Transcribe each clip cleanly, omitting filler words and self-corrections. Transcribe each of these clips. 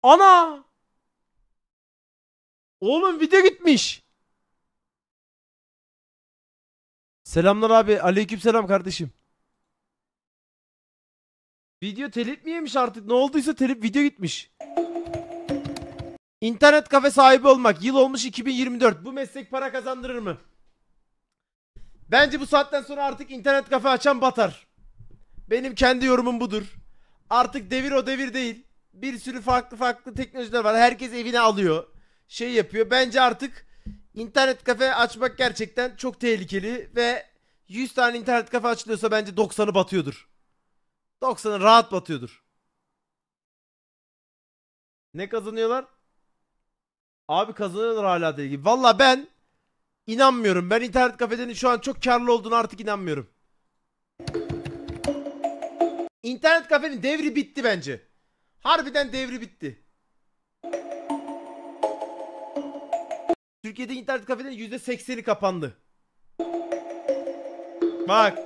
Ana! Oğlum video gitmiş. Selamlar abi. Aleykümselam kardeşim. Video telif mi yemiş artık? Ne olduysa telif video gitmiş. İnternet kafe sahibi olmak. Yıl olmuş 2024. Bu meslek para kazandırır mı? Bence bu saatten sonra artık internet kafe açan batar. Benim kendi yorumum budur. Artık devir o devir değil. Bir sürü farklı teknolojiler var. Herkes evine alıyor. Şey yapıyor. Bence artık internet kafe açmak gerçekten çok tehlikeli ve 100 tane internet kafe açılıyorsa bence 90'ı batıyordur. 90'ı rahat batıyordur. Ne kazanıyorlar? Abi kazanıyorlar hala değil gibi. Valla ben inanmıyorum. Ben internet kafelerin şu an çok karlı olduğunu artık inanmıyorum. İnternet kafenin devri bitti bence. Harbiden devri bitti. Türkiye'de internet kafelerin %80'i kapandı. Bak.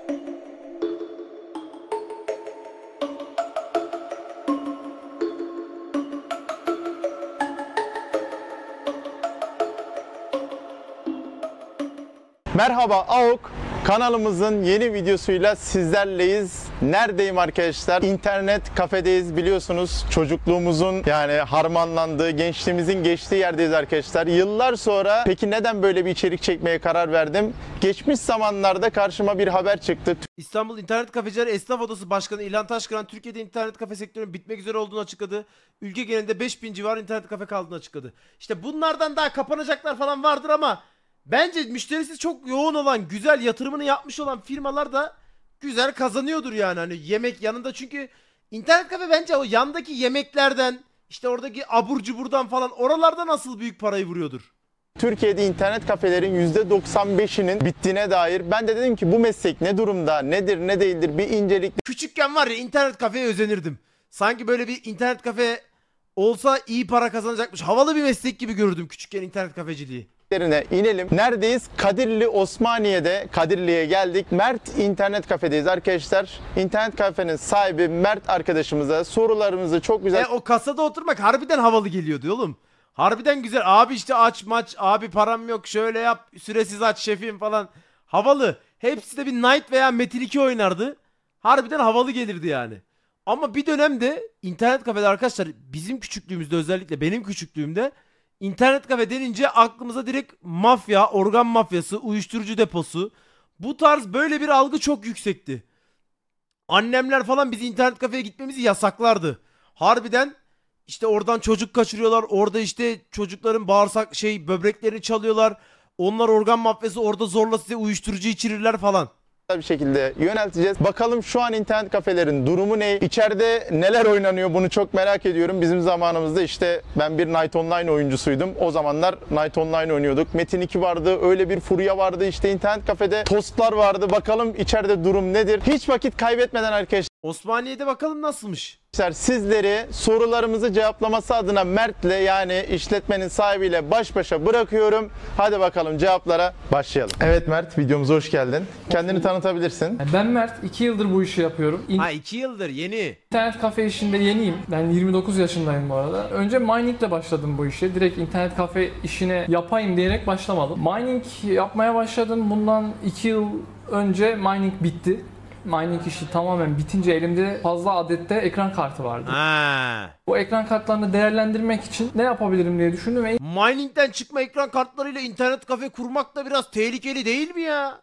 Merhaba AOK kanalımızın yeni videosuyla sizlerleyiz. Neredeyim arkadaşlar? İnternet kafedeyiz, biliyorsunuz çocukluğumuzun yani harmanlandığı, gençliğimizin geçtiği yerdeyiz arkadaşlar. Yıllar sonra peki neden böyle bir içerik çekmeye karar verdim? Geçmiş zamanlarda karşıma bir haber çıktı. İstanbul İnternet Kafecileri Esnaf Odası Başkanı İlhan Taşkıran Türkiye'de internet kafe sektörünün bitmek üzere olduğunu açıkladı. Ülke genelinde 5000 civarı internet kafe kaldığını açıkladı. İşte bunlardan daha kapanacaklar falan vardır ama bence müşterisi çok yoğun olan, güzel yatırımını yapmış olan firmalar da güzel kazanıyordur yani. Hani yemek yanında, çünkü internet kafe bence o yandaki yemeklerden, işte oradaki abur cuburdan falan, oralardan asıl büyük parayı vuruyordur. Türkiye'de internet kafelerin %95'inin bittiğine dair ben de dedim ki bu meslek ne durumda, nedir, ne değildir bir incelik. Küçükken var ya, internet kafeye özenirdim. Sanki böyle bir internet kafe olsa iyi para kazanacakmış. Havalı bir meslek gibi görürdüm küçükken internet kafeciliği. İnelim. Neredeyiz? Kadirli Osmaniye'de, Kadirli'ye geldik. Mert internet kafedeyiz arkadaşlar. İnternet kafenin sahibi Mert arkadaşımıza sorularımızı çok güzel... O kasada oturmak harbiden havalı geliyordu oğlum. Harbiden güzel. Abi işte aç maç, abi param yok, şöyle yap, süresiz aç şefim falan. Havalı. Hepsi de bir Knight veya Metin 2 oynardı. Harbiden havalı gelirdi yani. Ama bir dönemde internet kafede arkadaşlar, bizim küçüklüğümüzde, özellikle benim küçüklüğümde İnternet kafe denince aklımıza direkt mafya, organ mafyası, uyuşturucu deposu, bu tarz böyle bir algı çok yüksekti. Annemler falan bizi internet kafeye gitmemizi yasaklardı. Harbiden işte oradan çocuk kaçırıyorlar. Orada işte çocukların bağırsak böbreklerini çalıyorlar. Onlar organ mafyası, orada zorla size uyuşturucu içirirler falan. Bir şekilde yönelteceğiz. Bakalım şu an internet kafelerin durumu ne? İçeride neler oynanıyor, bunu çok merak ediyorum. Bizim zamanımızda işte ben bir Night Online oyuncusuydum. O zamanlar Night Online oynuyorduk. Metin 2 vardı, öyle bir furya vardı. İşte internet kafede tostlar vardı. Bakalım içeride durum nedir? Hiç vakit kaybetmeden arkadaşlar, Osmaniye'de bakalım nasılmış. sizleri sorularımızı cevaplaması adına Mert'le, yani işletmenin sahibiyle baş başa bırakıyorum. Hadi bakalım cevaplara başlayalım. Evet Mert, videomuza hoş geldin. Kendini tanıtabilirsin. Ben Mert, 2 yıldır bu işi yapıyorum. 2 yıldır yeni. İnternet kafe işinde yeniyim. Ben 29 yaşındayım bu arada. Önce miningle başladım bu işe. Direkt internet kafe işine yapayım diyerek başlamadım. Mining yapmaya başladım. Bundan 2 yıl önce mining bitti. Mining işi tamamen bitince elimde fazla adette ekran kartı vardı. Bu ekran kartlarını değerlendirmek için ne yapabilirim diye düşündüm ve Mining'den çıkma ekran kartlarıyla internet kafe kurmak da biraz tehlikeli değil mi ya?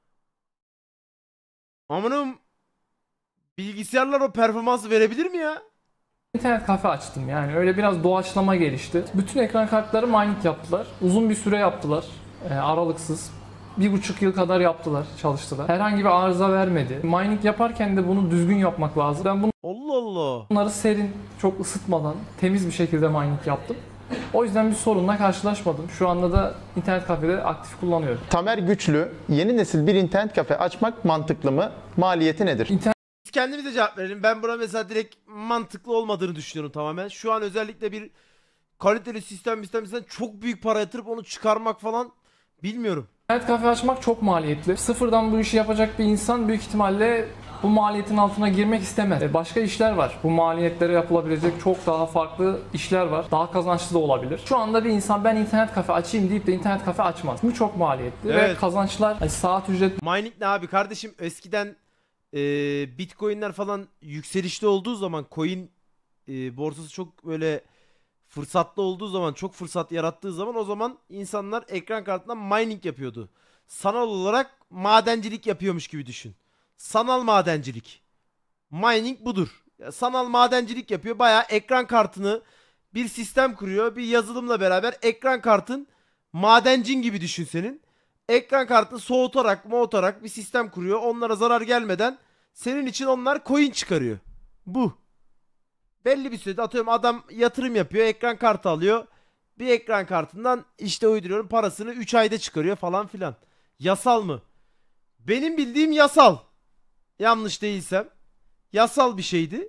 Amanım, bilgisayarlar o performansı verebilir mi ya? internet kafe açtım. Yani öyle biraz doğaçlama gelişti. Bütün ekran kartları mining yaptılar. Uzun bir süre yaptılar. Aralıksız. 1,5 yıl kadar yaptılar, çalıştılar. Herhangi bir arıza vermedi. Mining yaparken de bunu düzgün yapmak lazım. Ben Allah Allah. bunları serin, çok ısıtmadan, temiz bir şekilde mining yaptım. O yüzden bir sorunla karşılaşmadım. Şu anda da internet kafede aktif kullanıyorum. Tamer Güçlü, yeni nesil bir internet kafe açmak mantıklı mı? Maliyeti nedir? Biz kendimize cevap verelim. Ben buna mesela direkt mantıklı olmadığını düşünüyorum tamamen. Şu an özellikle bir kaliteli sistem çok büyük para yatırıp onu çıkarmak falan, bilmiyorum. İnternet kafe açmak çok maliyetli. Sıfırdan bu işi yapacak bir insan büyük ihtimalle bu maliyetin altına girmek istemez. Başka işler var. Bu maliyetlere yapılabilecek çok daha farklı işler var. Daha kazançlı da olabilir. Şu anda bir insan ben internet kafe açayım deyip de internet kafe açmaz. Bu çok maliyetli ve Evet. kazançlar hani saat ücret Mining ne abi kardeşim, eskiden Bitcoin'ler falan yükselişte olduğu zaman, coin borsası çok böyle fırsatlı olduğu zaman, çok fırsat yarattığı zaman, o zaman insanlar ekran kartından mining yapıyordu. Sanal olarak madencilik yapıyormuş gibi düşün. Sanal madencilik. Mining budur. Ya, sanal madencilik yapıyor. Bayağı ekran kartını bir sistem kuruyor. Bir yazılımla beraber ekran kartın madencin gibi düşün senin. Ekran kartını soğutarak bir sistem kuruyor. Onlara zarar gelmeden senin için onlar coin çıkarıyor. Bu. Belli bir sürede atıyorum adam yatırım yapıyor. Ekran kartı alıyor. Bir ekran kartından işte uyduruyorum parasını 3 ayda çıkarıyor falan filan. Yasal mı? Benim bildiğim yasal. Yanlış değilsem. Yasal bir şeydi.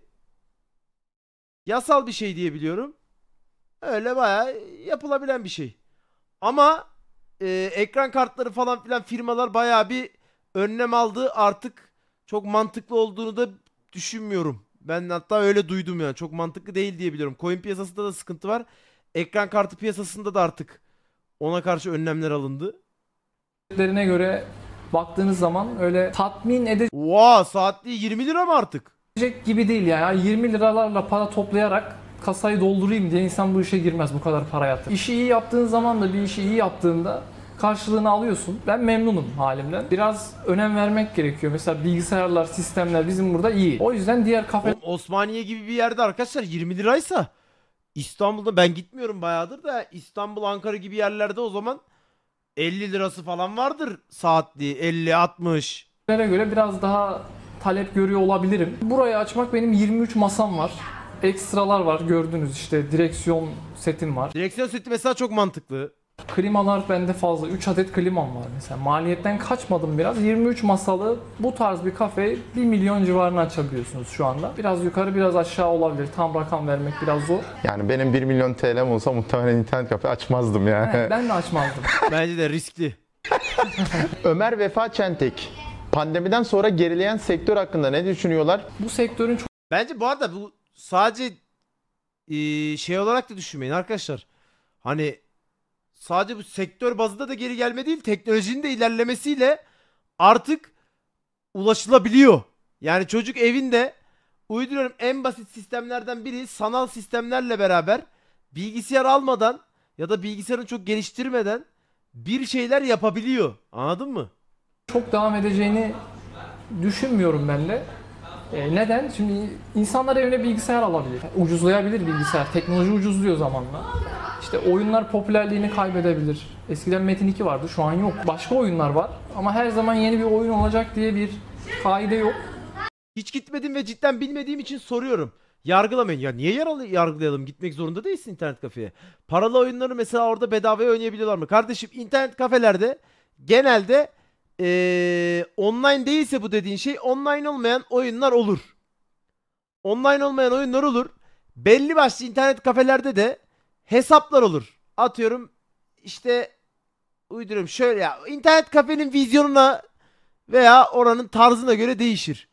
Yasal bir şey diye biliyorum. Öyle bayağı yapılabilen bir şey. Ama ekran kartları falan filan firmalar bayağı bir önlem aldı. Artık çok mantıklı olduğunu da düşünmüyorum. Ben hatta öyle duydum yani. Çok mantıklı değil diye biliyorum. Coin piyasasında da sıkıntı var. Ekran kartı piyasasında da artık ona karşı önlemler alındı. ücretlerine göre baktığınız zaman öyle tatmin edecek Oha, saatliği 20 lira mı artık? gibi değil yani. 20 liralarla para toplayarak kasayı doldurayım diye insan bu işe girmez, bu kadar para yatır. İşi iyi yaptığın zaman da bir işi iyi yaptığında karşılığını alıyorsun. Ben memnunum halimden. Biraz önem vermek gerekiyor. Mesela bilgisayarlar, sistemler bizim burada iyi. O yüzden diğer kafe Oğlum, Osmaniye gibi bir yerde arkadaşlar 20 liraysa, İstanbul'da ben gitmiyorum bayağıdır da, İstanbul, Ankara gibi yerlerde o zaman 50 lirası falan vardır saatliği, 50-60. göre biraz daha talep görüyor olabilirim. Burayı açmak, benim 23 masam var. Ekstralar var, gördünüz işte, direksiyon setim var. Direksiyon seti mesela çok mantıklı. Klimalar bende fazla. 3 adet klimam var mesela. Maliyetten kaçmadım biraz. 23 masalı bu tarz bir kafeyi 1 milyon civarına açabiliyorsunuz şu anda. Biraz yukarı biraz aşağı olabilir. Tam rakam vermek biraz zor. Yani benim 1 milyon TL'm olsa muhtemelen internet kafe açmazdım yani. Evet, ben de açmazdım. Bence de riskli. Ömer Vefa Çentek, pandemiden sonra gerileyen sektör hakkında ne düşünüyorlar? Bu sektörün çok Bence bu arada bu sadece şey olarak da düşünmeyin arkadaşlar. Hani sadece bu sektör bazında da geri gelme değil, teknolojinin de ilerlemesiyle artık ulaşılabiliyor. Yani çocuk evinde, uyduruyorum, en basit sistemlerden biri sanal sistemlerle beraber bilgisayar almadan ya da bilgisayarını çok geliştirmeden bir şeyler yapabiliyor. Anladın mı? devam edeceğini düşünmüyorum ben de. Neden? Şimdi insanlar evine bilgisayar alabilir. Ucuzlayabilir bilgisayar. Teknoloji ucuzluyor zamanla. İşte oyunlar popülerliğini kaybedebilir. Eskiden Metin 2 vardı, şu an yok. Başka oyunlar var ama her zaman yeni bir oyun olacak diye bir kaide yok. Hiç gitmedim ve cidden bilmediğim için soruyorum. Yargılamayın. Ya niye yargılayalım? Gitmek zorunda değilsin internet kafeye. Paralı oyunları mesela orada bedavaya oynayabiliyorlar mı? Kardeşim, internet kafelerde genelde online değilse bu dediğin şey, online olmayan oyunlar olur. Online olmayan oyunlar olur. Belli başlı internet kafelerde de hesaplar olur. Atıyorum işte, uyduruyorum şöyle ya, internet kafenin vizyonuna veya oranın tarzına göre değişir.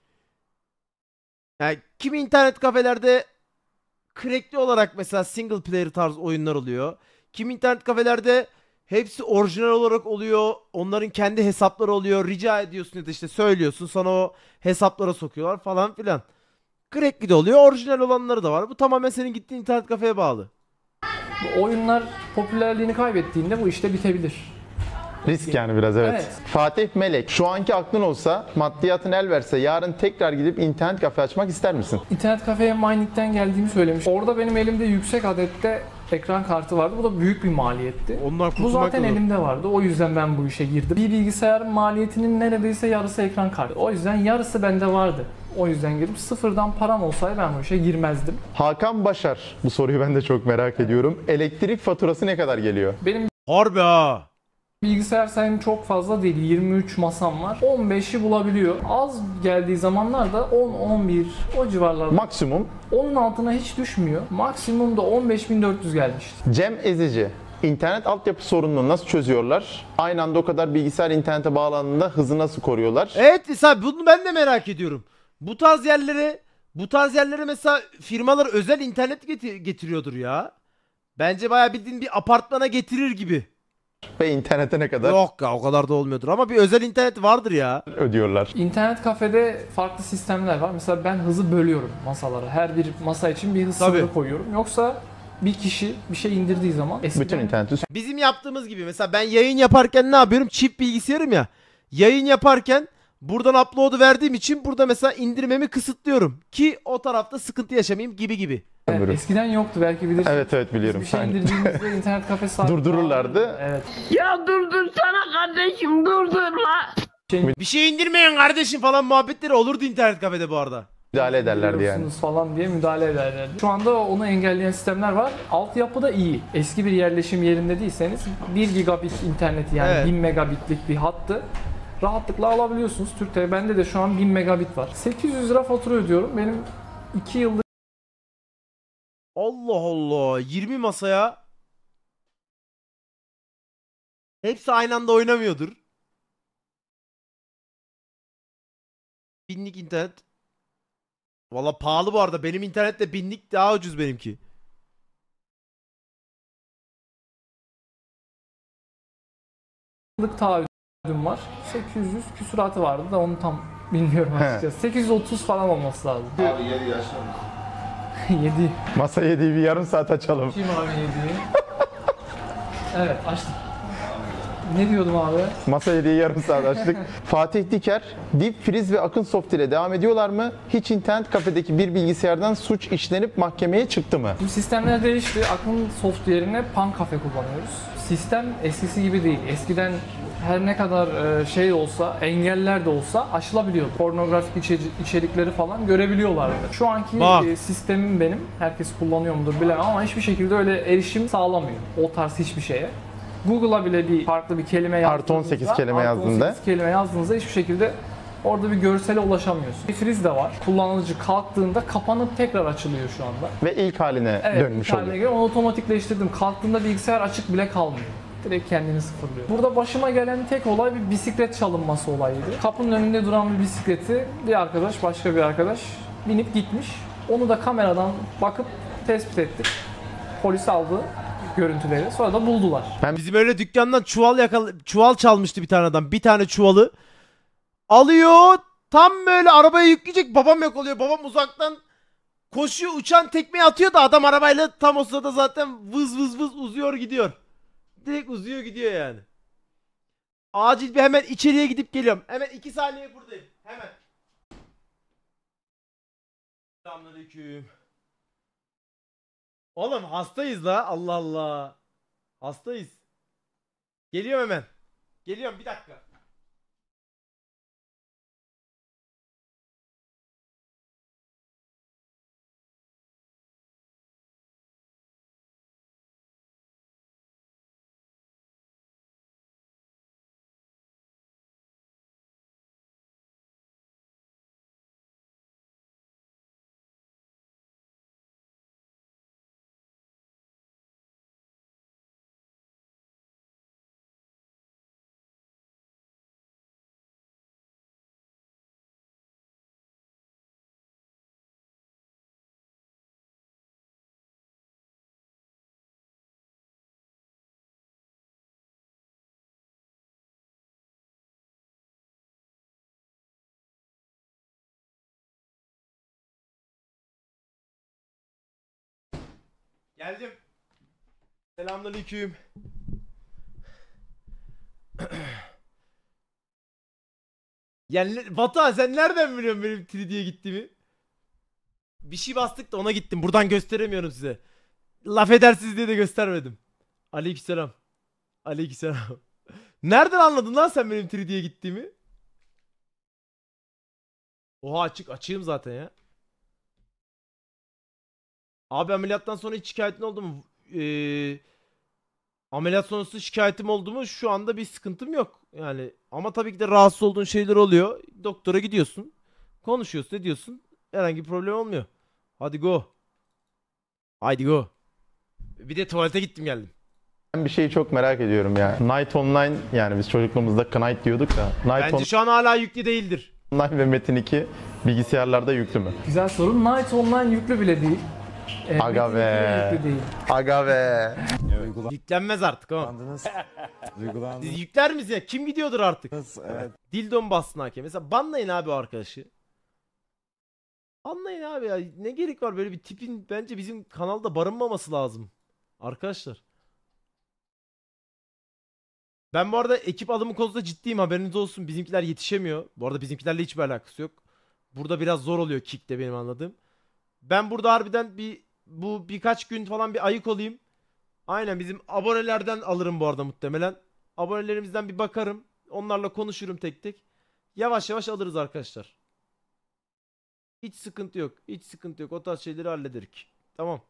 Yani kimi internet kafelerde crackli olarak mesela single player tarz oyunlar oluyor. Kimi internet kafelerde hepsi orijinal olarak oluyor. Onların kendi hesapları oluyor. Rica ediyorsun ya da işte söylüyorsun, sana o hesaplara sokuyorlar falan filan. Crackli de oluyor, orijinal olanları da var. Bu tamamen senin gittiğin internet kafeye bağlı. Bu oyunlar popülerliğini kaybettiğinde bu işte bitebilir. Risk yani biraz, evet. Evet. Fatih Melek, şu anki aklın olsa, maddiyatın el verse yarın tekrar gidip internet kafe açmak ister misin? İnternet kafeye Mining'den geldiğimi söylemiş. Orada benim elimde yüksek adette ekran kartı vardı. Bu da büyük bir maliyetti. Onlar Bu kurtulmak zaten da zor. elimde vardı. O yüzden ben bu işe girdim. Bir bilgisayarın maliyetinin neredeyse yarısı ekran kartı. O yüzden yarısı bende vardı. O yüzden girdim. Sıfırdan param olsaydı ben bu işe girmezdim. Hakan Başar, bu soruyu ben de çok merak ediyorum. Elektrik faturası ne kadar geliyor? Benim Harbi ha. bilgisayar sayım çok fazla değil. 23 masam var. 15'i bulabiliyor. Az geldiği zamanlarda 10-11 o civarlarda. Maksimum. Onun altına hiç düşmüyor. Maksimum da 15.400 gelmişti. Cem Ezici, internet altyapı sorununu nasıl çözüyorlar? Aynı anda o kadar bilgisayar internete bağlandığında hızı nasıl koruyorlar? Evet, mesela bunu ben de merak ediyorum. Bu tarz yerlere mesela firmalar özel internet getiriyordur ya. Bence bayağı bildiğin bir apartmana getirir gibi. Ve internete ne kadar Yok ya, o kadar da olmuyordur ama bir özel internet vardır ya. ödüyorlar? İnternet kafede farklı sistemler var. Mesela ben hızı bölüyorum masalara. Her bir masa için bir hız Tabii. sınırı koyuyorum. Yoksa bir kişi bir şey indirdiği zaman Bütün interneti Bizim yaptığımız gibi mesela ben yayın yaparken ne yapıyorum? Çift bilgisayarım ya. Yayın yaparken buradan upload'u verdiğim için burada mesela indirmemi kısıtlıyorum. Ki o tarafta sıkıntı yaşamayayım gibi. Evet, eskiden yoktu belki bilirsin. Evet biliyorum. Bir şey Aynen. indirdiğimizde internet kafe sahibi Durdururlardı. Evet. Ya durdursana kardeşim durdurma. Bir şey indirmeyin kardeşim falan muhabbetleri olurdu internet kafede bu arada. Müdahale ederlerdi yani. indiriyorsunuz falan diye müdahale ederlerdi. Şu anda onu engelleyen sistemler var. Altyapı da iyi. Eski bir yerleşim yerinde değilseniz 1 gigabit interneti yani Evet. 1000 megabitlik bir hattı rahatlıkla alabiliyorsunuz. Türk'te bende de şu an 1000 megabit var. 800 lira fatura ödüyorum. Benim 2 yıllık Allah Allah, 20 masaya hepsi aynı anda oynamıyordur. Binlik internet. Valla pahalı bu arada. Benim internette binlik daha ucuz benimki. taahhüdüm var. 800 küsuratı vardı da onu tam bilmiyorum açıkçası. 830 falan olması lazım. Abi 7 yaşlı mı? 7. Masa yediği bir yarım saat açalım. Kim abi 7'yi? Evet açtım. Ne diyordum abi? Masa yediği yarım saat açtık. Fatih Diker, Deep Freeze ve Akın Soft ile devam ediyorlar mı? Hiç internet kafedeki bir bilgisayardan suç işlenip mahkemeye çıktı mı? Bu sistemler değişti. Akın Soft yerine Pan Cafe kullanıyoruz. Sistem eskisi gibi değil. Eskiden her ne kadar şey olsa, engeller de olsa aşılabiliyordu. Pornografik içerikleri falan görebiliyorlardı. Şu anki Bak. sistemim benim. Herkes kullanıyor mudur bilemem ama hiçbir şekilde öyle erişim sağlamıyor. O tarz hiçbir şeye. Google'a bile bir farklı bir kelime Artı 18 kelime yazdığında. 18 kelime yazdığınızda hiçbir şekilde orada bir görsele ulaşamıyorsun. Bir friz de var. Kullanıcı kalktığında kapanıp tekrar açılıyor şu anda. Ve ilk haline Evet, dönmüş ilk haline oluyor. göre onu otomatikleştirdim. Kalktığında bilgisayar açık bile kalmıyor. Direkt kendini sıfırlıyor. Burada başıma gelen tek olay bir bisiklet çalınması olayıydı. Kapının önünde duran bir bisikleti bir arkadaş, başka bir arkadaş binip gitmiş. Onu da kameradan bakıp tespit ettik. Polis aldı görüntüleri. Sonra da buldular. Bizim öyle dükkandan çuval çalmıştı bir tane adam. Bir tane çuvalı alıyor. Tam böyle arabaya yükleyecek. Babam yok oluyor. Babam uzaktan koşuyor, uçan tekmeyi atıyor da adam arabayla tam o sırada zaten vız vız vız uzuyor gidiyor. Direkt uzuyor gidiyor yani. Acil bir hemen içeriye gidip geliyorum. Hemen 2 saniye buradayım. Hemen. Selamünaleyküm. Oğlum hastayız la. Allah Allah. Hastayız. Geliyorum hemen. Geliyorum bir dakika. Geldim. Selamünaleyküm. Yani Batuhan sen nereden biliyorsun benim 3D'ye gittiğimi? Bir şey bastık da ona gittim. Buradan gösteremiyorum size. Laf edersiniz diye de göstermedim. Aleykümselam. Aleykümselam. Nereden anladın lan sen benim 3D'ye gittiğimi? Oha açığım zaten ya. Abi ameliyattan sonra hiç şikayetin oldu mu? Ameliyat sonrası şikayetim oldu mu? Şu anda bir sıkıntım yok. Yani ama tabii ki de rahatsız olduğun şeyler oluyor. Doktora gidiyorsun. Konuşuyorsun, ne diyorsun? Herhangi bir problem olmuyor. Hadi go. Haydi go. Bir de tuvalete gittim geldim. Ben bir şeyi çok merak ediyorum ya. Night Online, yani biz çocukluğumuzda Knight diyorduk da. Night Bence şu an hala yüklü değildir. Online ve Metin 2 bilgisayarlarda yüklü mü? Güzel soru. Night Online yüklü bile değil. Aga Metin 2 be. de yüklü değil. Aga be. Yüklenmez artık o. Siz yükler misiniz ya? Kim gidiyordur artık? Evet. Dildon bastın hakem. Mesela banlayın abi o arkadaşı. Banlayın abi ya. Ne gerek var böyle bir tipin bence bizim kanalda barınmaması lazım. Arkadaşlar. Ben bu arada ekip alımı konusunda ciddiyim, haberiniz olsun. Bizimkiler yetişemiyor. Bu arada bizimkilerle hiçbir alakası yok. Burada biraz zor oluyor kick'te benim anladığım. Ben burada harbiden birkaç gün falan bir ayık olayım. Aynen bizim abonelerden alırım bu arada muhtemelen. Abonelerimizden bir bakarım. Onlarla konuşurum tek tek. Yavaş yavaş alırız arkadaşlar. Hiç sıkıntı yok. Hiç sıkıntı yok. O tarz şeyleri hallederik. Tamam.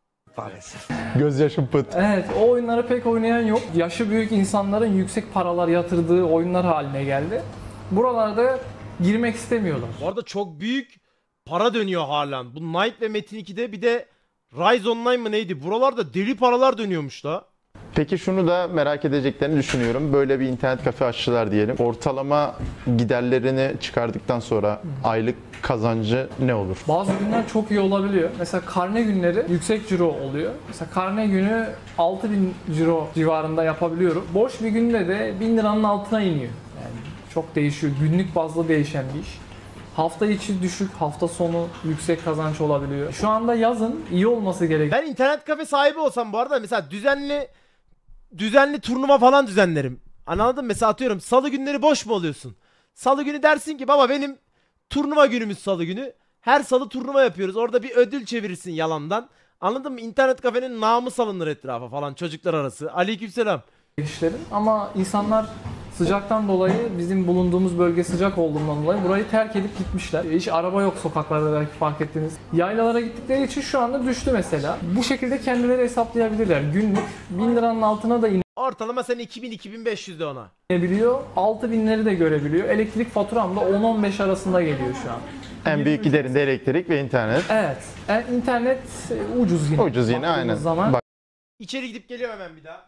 Gözyaşım pıt. Evet, o oyunları pek oynayan yok. Yaşı büyük insanların yüksek paralar yatırdığı oyunlar haline geldi. Buralarda girmek istemiyorlar. Bu arada çok büyük para dönüyor halen. Bu Knight ve Metin 2'de bir de Rise Online mı neydi? Buralarda deli paralar dönüyormuş da. Peki şunu da merak edeceklerini düşünüyorum. Böyle bir internet kafe açtılar diyelim. Ortalama giderlerini çıkardıktan sonra aylık kazancı ne olur? Bazı günler çok iyi olabiliyor. Mesela karne günleri yüksek ciro oluyor. Mesela karne günü 6000 ciro civarında yapabiliyorum. Boş bir günde de 1000 liranın altına iniyor. Yani çok değişiyor. Günlük bazda değişen bir iş. Hafta içi düşük, hafta sonu yüksek kazanç olabiliyor. Şu anda yazın iyi olması gerekiyor. Ben internet kafe sahibi olsam bu arada mesela düzenli turnuva falan düzenlerim. Anladın mı? Mesela atıyorum salı günleri boş mu oluyorsun? Salı günü dersin ki baba benim turnuva günümüz salı günü. Her salı turnuva yapıyoruz. Orada bir ödül çevirirsin yalandan. Anladın mı? İnternet kafenin namı salınır etrafa falan çocuklar arası. Aleykümselam. işlerin. Ama insanlar sıcaktan dolayı, bizim bulunduğumuz bölge sıcak olduğundan dolayı burayı terk edip gitmişler. Hiç araba yok sokaklarda, belki fark ettiniz. Yaylalara gittikleri için şu anda düştü mesela. Bu şekilde kendileri hesaplayabilirler. Günlük 1000 liranın altına da Ortalama sen 2000-2500 de ona. inebiliyor. 6000'leri de görebiliyor. Elektrik faturam da 10-15 arasında geliyor şu an. En büyük giderinde elektrik ve internet. Evet. İnternet ucuz yine. Ucuz yine Baktığımız aynen. Zaman. Bak, İçeri gidip geliyorum hemen bir daha.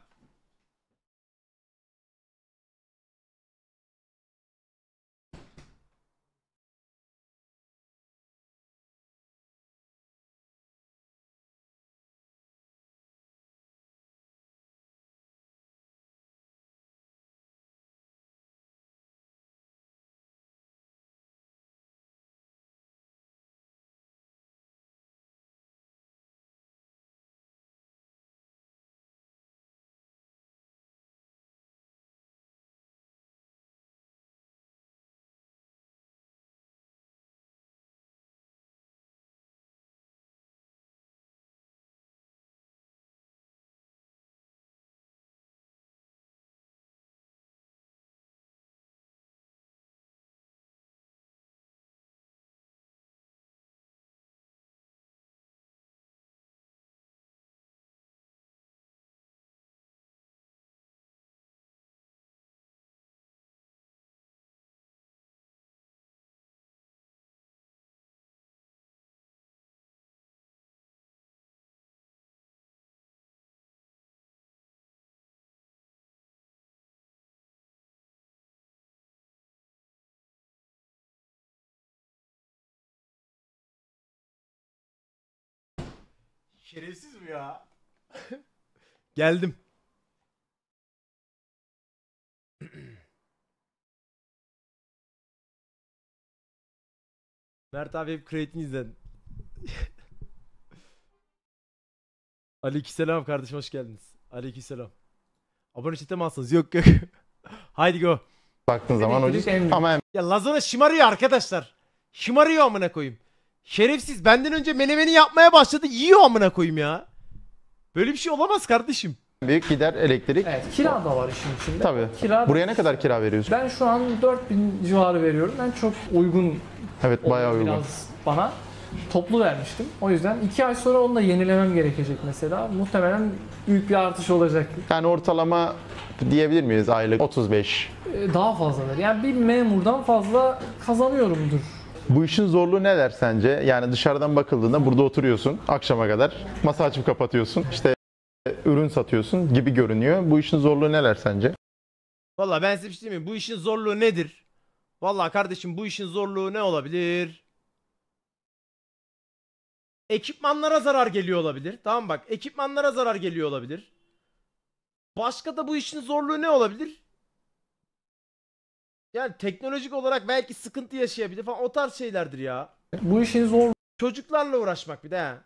Şerefsiz mi ya? Geldim. Mert abi hep Create'ini izlen. Aleykümselam kardeşim, hoş geldiniz. Aleykümselam. Abone chat'e mi alsanız? Yok yok. Haydi go. baktığın zaman Elektrik ucuz. en büyük. Ama en Ya Lazona şımarıyor arkadaşlar. Şımarıyor amına koyayım. Şerefsiz benden önce menemeni yapmaya başladı, yiyor amına koyayım ya. Böyle bir şey olamaz kardeşim. büyük gider elektrik. Evet, kira da var işin içinde. Tabii. Kira Buraya ne kadar kira veriyorsun? Ben şu an 4000 civarı veriyorum. Ben çok uygun Evet, bayağı oluyor uygun. biraz bana. Toplu vermiştim. O yüzden 2 ay sonra onu da yenilemem gerekecek mesela. Muhtemelen büyük bir artış olacak. Yani ortalama diyebilir miyiz aylık 35? Daha fazladır. Yani bir memurdan fazla kazanıyorumdur. Bu işin zorluğu neler sence? Yani dışarıdan bakıldığında burada oturuyorsun akşama kadar, masa açıp kapatıyorsun, işte ürün satıyorsun gibi görünüyor. Bu işin zorluğu neler sence? Valla ben size bir şey diyeyim mi? Bu işin zorluğu nedir? Vallahi kardeşim bu işin zorluğu ne olabilir? Ekipmanlara zarar geliyor olabilir. Tamam bak, ekipmanlara zarar geliyor olabilir. Başka da bu işin zorluğu ne olabilir? Yani teknolojik olarak belki sıkıntı yaşayabilir falan, o tarz şeylerdir ya. Bu işin zorluğu Çocuklarla uğraşmak bir de ha.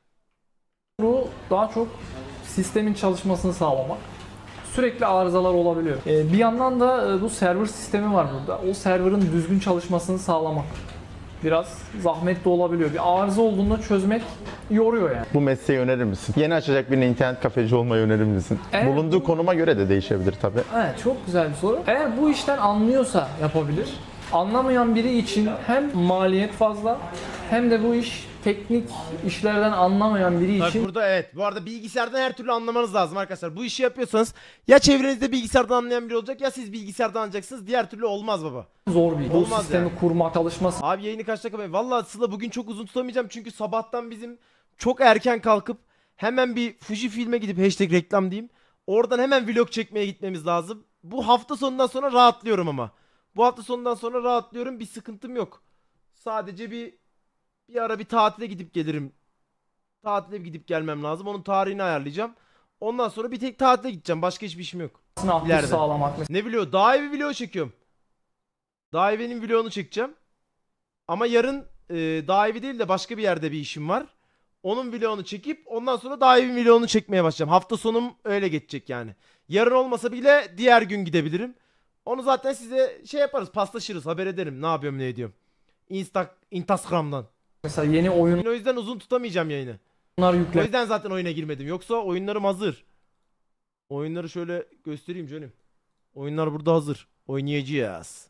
daha çok sistemin çalışmasını sağlamak. Sürekli arızalar olabiliyor. Bir yandan da bu server sistemi var burada. O serverın düzgün çalışmasını sağlamak. Biraz zahmetli olabiliyor. Bir arıza olduğunda çözmek yoruyor yani. Bu mesleği önerir misin? Yeni açacak birine internet kafeci olmayı önerir misin? Evet. Bulunduğu konuma göre de değişebilir tabii. Evet, çok güzel bir soru. Eğer bu işten anlıyorsa yapabilir. Anlamayan biri için hem maliyet fazla hem de bu iş teknik işlerden anlamayan biri Bak için burada evet. Bu arada bilgisayardan her türlü anlamanız lazım arkadaşlar. Bu işi yapıyorsanız ya çevrenizde bilgisayardan anlayan biri olacak ya siz bilgisayardan anlayacaksınız. Diğer türlü olmaz baba. zor bir iş. Bu Olmaz sistemi yani. kurmak, çalışması Abi yayını kaçta kapayım? Vallahi Sıla bugün çok uzun tutamayacağım çünkü sabahtan bizim çok erken kalkıp hemen bir Fujifilm'e gidip hashtag reklam diyeyim. Oradan hemen vlog çekmeye gitmemiz lazım. Bu hafta sonundan sonra rahatlıyorum ama. Bu hafta sonundan sonra rahatlıyorum. Bir sıkıntım yok. Sadece bir ara bir tatile gidip gelirim. Tatile gidip gelmem lazım. Onun tarihini ayarlayacağım. Ondan sonra bir tek tatile gideceğim. Başka hiçbir işim yok. aktif ileride. sağlamak mesela. Ne vlog? Daha iyi bir vlog çekiyorum. Daha evinin vlogunu çekeceğim. Ama yarın daha evi değil de başka bir yerde bir işim var. Onun vlogunu çekip ondan sonra daha evin vlogunu çekmeye başlayacağım. Hafta sonum öyle geçecek yani. Yarın olmasa bile diğer gün gidebilirim. Onu zaten size şey yaparız, paslaşırız, haber ederim. Ne yapıyorum, ne ediyorum. Instagram'dan. Mesela yeni oyunlar O yüzden uzun tutamayacağım yayını. O yükle. yüzden zaten oyuna girmedim. Yoksa oyunlarım hazır. Oyunları şöyle göstereyim canım. Oyunlar burada hazır. Oynayacağız.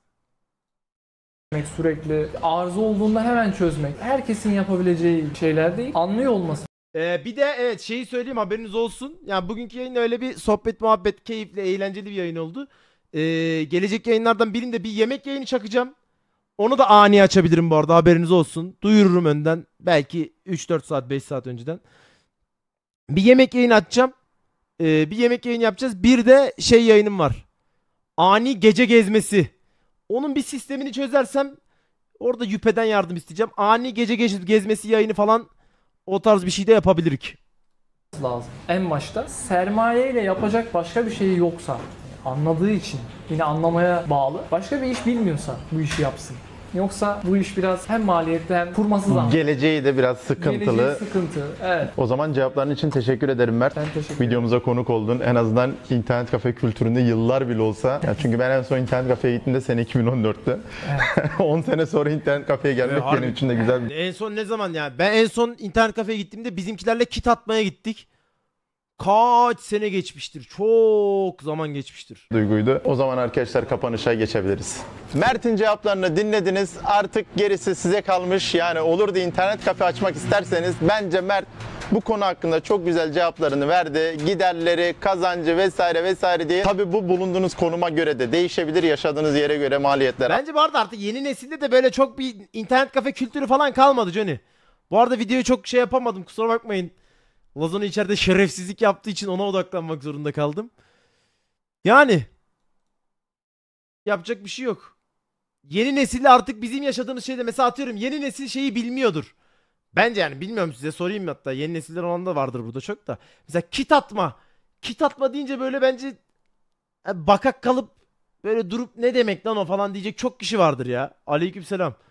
Sürekli arıza olduğunda hemen çözmek. Herkesin yapabileceği şeyler değil. Anlıyor olması Bir de evet şeyi söyleyeyim, haberiniz olsun. Yani bugünkü yayın öyle bir sohbet muhabbet keyifli eğlenceli bir yayın oldu. Gelecek yayınlardan birinde bir yemek yayını çakacağım. Onu da ani açabilirim bu arada, haberiniz olsun. Duyururum önden. Belki 3-4 saat 5 saat önceden. Bir yemek yayını açacağım. Bir yemek yayını yapacağız. Bir de şey yayınım var. Ani gece gezmesi. Onun bir sistemini çözersem orada Yüpe'den yardım isteyeceğim. Ani gece gezmesi yayını falan, o tarz bir şey de yapabilirik. lazım. En başta sermaye ile yapacak başka bir şey yoksa, anladığı için yine anlamaya bağlı. Başka bir iş bilmiyorsa bu işi yapsın. Yoksa bu iş biraz hem maliyetli hem kurması zahmet. Geleceği de biraz sıkıntılı. Geleceği sıkıntı. Evet. O zaman cevapların için teşekkür ederim Mert. Ben teşekkür ederim. Videomuza konuk oldun. En azından internet kafe kültüründe yıllar bile olsa. Ya çünkü ben en son internet kafeye gittiğimde sene 2014'te. Evet. 10 sene sonra internet kafeye gelmek harbi. benim için de güzel bir En son ne zaman yani? Ben en son internet kafeye gittiğimde bizimkilerle kit atmaya gittik. Kaç sene geçmiştir. Çok zaman geçmiştir. duyguydu. O zaman arkadaşlar kapanışa geçebiliriz. Mert'in cevaplarını dinlediniz. Artık gerisi size kalmış. Yani olur da internet kafe açmak isterseniz bence Mert bu konu hakkında çok güzel cevaplarını verdi. Giderleri, kazancı vesaire vesaire diye. Tabii bu bulunduğunuz konuma göre de değişebilir. Yaşadığınız yere göre maliyetler. Bence bu arada artık yeni nesilde de böyle çok bir internet kafe kültürü falan kalmadı Johnny. Bu arada videoyu çok şey yapamadım, kusura bakmayın. Lazona içeride şerefsizlik yaptığı için ona odaklanmak zorunda kaldım. Yani yapacak bir şey yok. Yeni nesil artık bizim yaşadığımız şeyde, mesela atıyorum yeni nesil şeyi bilmiyordur. Bence yani bilmiyorum, size sorayım hatta, yeni nesiller olan da vardır burada çok da. Mesela kit atma. Kit atma deyince böyle bence bakak kalıp böyle durup ne demek lan o falan diyecek çok kişi vardır ya. Aleykümselam.